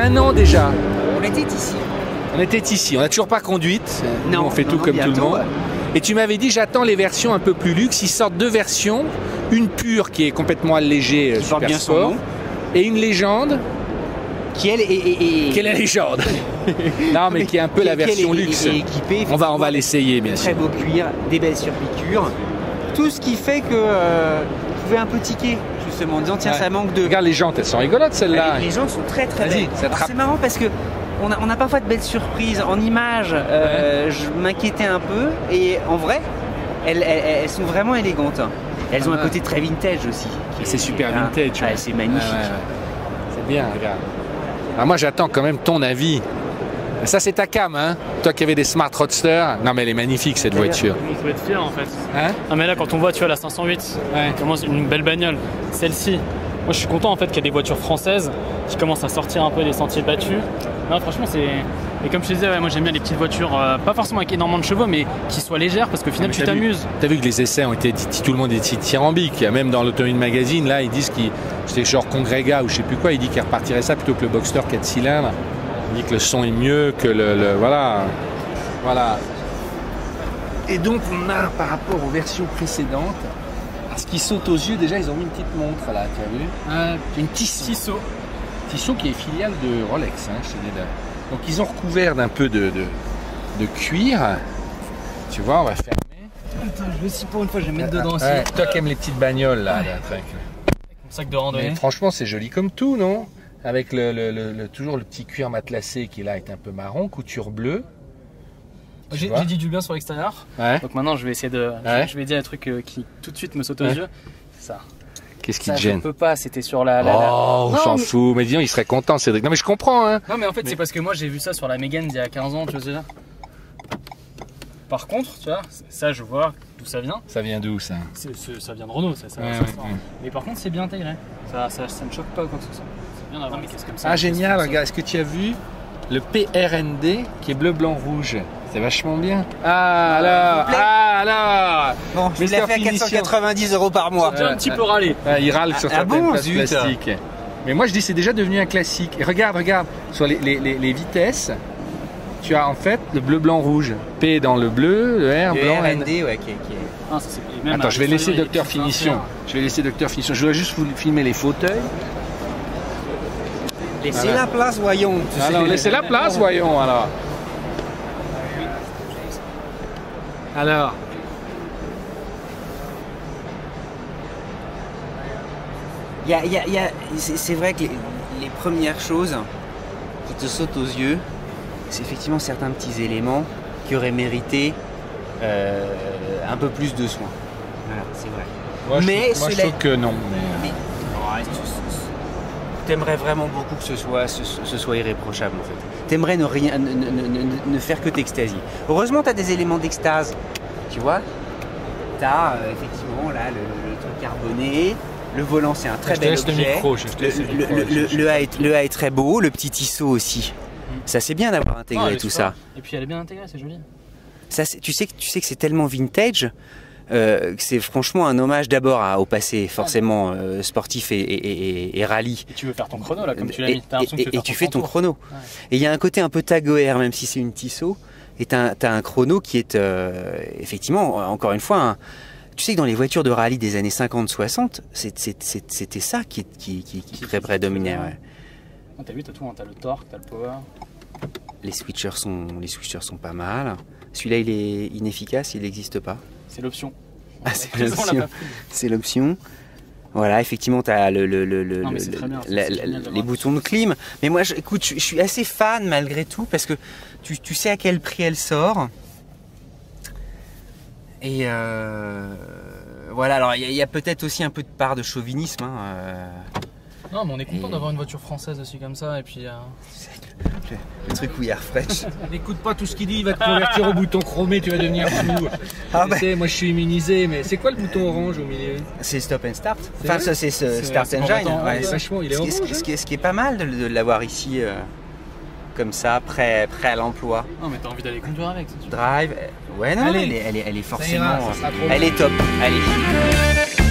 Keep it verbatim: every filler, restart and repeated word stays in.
un an déjà. On était ici. On était ici, on n'a toujours pas conduite. Non, Nous, on fait non, tout non, comme bientôt, tout le monde. ouais. Et tu m'avais dit, j'attends les versions un peu plus luxe. Ils sortent deux versions. Une pure qui est complètement allégée, Qui porte super bien son sport. nom. Et une légende. Qui elle est... est, est... Quelle est la légende? Non, mais qui est un peu qui- la qui, elle, version est- luxe. est- est équipée, On va, on va effectivement, l'essayer, bien Très sûr. beau cuir, des belles surpiqûres. Tout ce qui fait que euh, vous pouvez un peu tiquer, justement, en disant tiens, Ouais. ça manque de... Regarde les jantes, elles sont rigolotes celles-là. Les gens sont très très Vas-y, belles. ça te Alors, rapp- c'est marrant parce que on a, on a parfois de belles surprises. En image, euh, je m'inquiétais un peu et en vrai, elles, elles, elles sont vraiment élégantes. Elles ont Ah un ouais. côté très vintage aussi. qui est- C'est super ah, vintage. tu ouais, vois. c'est magnifique. Ouais, ouais, ouais. C'est bien, regarde. Alors moi, j'attends quand même ton avis. Ça, c'est ta cam, hein? Toi qui avais des Smart Roadster. Non, mais elle est magnifique, cette voiture. On peut être fier en fait. Hein? Ah mais là quand on voit tu vois la cinq cent huit, Ouais. comment c'est une belle bagnole. Celle-ci, moi je suis content en fait qu'il y ait des voitures françaises qui commencent à sortir un peu des sentiers battus. Non franchement c'est... Et comme je te disais, ouais, moi j'aime bien les petites voitures, euh, pas forcément avec énormément de chevaux, mais qui soient légères parce qu'au final Mais tu t'as vu- t'amuses. T'as vu que les essais ont été, tout le monde est dithyrambique. Même dans l'Automobile Magazine, là, ils disent qu'ils, c'était genre Congrega ou je sais plus quoi, il dit qu'il repartirait ça plutôt que le Boxster quatre cylindres. Il dit que le son est mieux, que le, le- voilà, voilà. Et donc on a par rapport aux versions précédentes, ce qui saute aux yeux, déjà ils ont mis une petite montre là, tu as vu? Euh, Une Tissot. Tissot. Tissot qui est filiale de Rolex, hein, chez les deux. Donc ils ont recouvert d'un peu de, de, de cuir. Tu vois, on va fermer. Attends, je vais aussi pour une fois, je vais mettre dedans aussi. Ouais, toi qui aimes les petites bagnoles là. là, truc. Mon sac de randonnée. Mais franchement, c'est joli comme tout, non? Avec le, le- le- le- toujours le petit cuir matelassé qui là est un peu marron, couture bleue. Tu J'ai vois j'ai dit du bien sur l'extérieur. Ouais. Donc maintenant je vais essayer de... je- Ouais. Je vais dire un truc euh, qui tout de suite me saute aux Ouais. yeux. C'est ça. Qu'est-ce qui Ça te je gêne? peux pas, c'était sur la... la, la- Oh, on Non, s'en mais- fout. Mais disons, il serait content, Cédric. Non, mais je comprends, hein. Non mais en fait Mais- c'est parce que moi j'ai vu ça sur la Mégane il y a quinze ans, tu vois déjà. Par contre, tu vois, ça je vois d'où ça vient. Ça vient d'où, ça? C'est- c'est- ça vient de Renault, ça. ça, Ouais, ça ouais, sort. ouais. Mais par contre c'est bien intégré. Ça, ça, ça me choque pas ou quoi que ce soit. C'est bien d'avoir des caisses comme ça. Ah, génial. Regarde, est-ce que tu as vu le P R N D qui est bleu, blanc, rouge? C'est vachement bien. Ah, alors, plaît ah, alors. Bon, je l'ai Mister fait à Finition. quatre cent quatre-vingt-dix euros par mois. J'ai un petit peu râlé. Ah, il râle sur Ah certaines bon, places zut. plastiques. Mais moi je dis c'est déjà devenu un classique. Et regarde, regarde, sur les, les- les- les vitesses, tu as en fait le bleu, blanc, rouge. P dans le bleu, le R, Le blanc, R N. N D, ouais, qui est... qui est- Ah, ça, c'est- et même Attends, à je vais laisser l'extérieur, il y a Docteur des petits Finition. inserts. Je vais laisser Docteur Finition. Je dois juste vous filmer les fauteuils. Laissez Voilà. la place, voyons. Tu sais. Alors, laissez la place, voyons alors. Alors. Il y a- il y a- il y a- c'est c'est vrai que les, les premières choses qui te sautent aux yeux, c'est effectivement certains petits éléments qui auraient mérité euh, un peu plus de soin. Voilà, c'est vrai. Moi, je, Mais trouve- moi, je cela- trouve que non. Mais ouais, tu- t'aimerais vraiment beaucoup que ce soit, ce, ce soit irréprochable en fait. T'aimerais ne, rien, ne, ne- ne- ne faire que t'extasier. Heureusement, t'as des éléments d'extase, tu vois. T'as euh, effectivement là le, le- le truc carboné. Le volant, c'est un très Je te bel laisse le objet. micro, je te laisse le le, micro, le- je- le- je- le A est, le A est très beau, le petit Tissot aussi. Ça, c'est bien d'avoir intégré Ah, elle est tout super. ça. Et puis elle est bien intégrée, c'est joli. Ça, c'est- tu sais que tu sais que c'est tellement vintage. euh, que c'est franchement un hommage d'abord à- au passé forcément euh, sportif et, et, et- et rallye. Et tu veux faire ton chrono là, comme tu l'as Et, mis. T'as l'impression et- que tu et veux tu faire fais ton tour. chrono. Ouais. Et il y a un côté un peu Tag O R, même si c'est une Tissot. Et tu as un chrono qui est euh, effectivement, encore une fois, un- tu sais que dans les voitures de rallye des années cinquante soixante, c'est- c'est- c'est- c'était ça qui, qui, qui, qui pré- prédominait. Ouais. Ah, t'as vu, t'as tout, hein. T'as le torque, t'as le power. Les switchers sont, les switchers sont pas mal. Celui-là, il est inefficace, il n'existe pas. C'est l'option. Ah, c'est La raison, on l'a l'option. pas pris. C'est l'option. Voilà, effectivement, tu as le, le, le, le- Non, mais c'est le- très bien, c'est- la- c'est la- génial d'avoir les ça. boutons de clim. Mais moi, je, écoute, je, je suis assez fan malgré tout parce que tu, tu sais à quel prix elle sort. Et euh, voilà, alors il y a, il y a peut-être aussi un peu de part de chauvinisme. Hein, euh, Non, mais on est content Et- d'avoir une voiture française aussi comme ça. Et puis. euh, le, le truc où il y a refresh. N'écoute pas tout ce qu'il dit, il va te convertir au bouton chromé, tu vas devenir fou. Ah Tu bah. sais, moi je suis immunisé, mais c'est quoi le bouton orange au milieu? C'est stop and start. C'est Enfin, vrai ça, c'est ce C'est- start c'est engine. combattant, ouais. ouais, vachement, il est Ce qui, ce orange. qui- ce qui est, ce qui est pas mal de, de l'avoir ici, euh, comme ça, prêt, prêt à l'emploi. Non, mais t'as envie d'aller conduire avec. c'est sûr. Drive, euh, ouais, non, Allez. elle est, elle est, elle est Ça forcément. ira, ça sera trop elle bien. est top. Allez.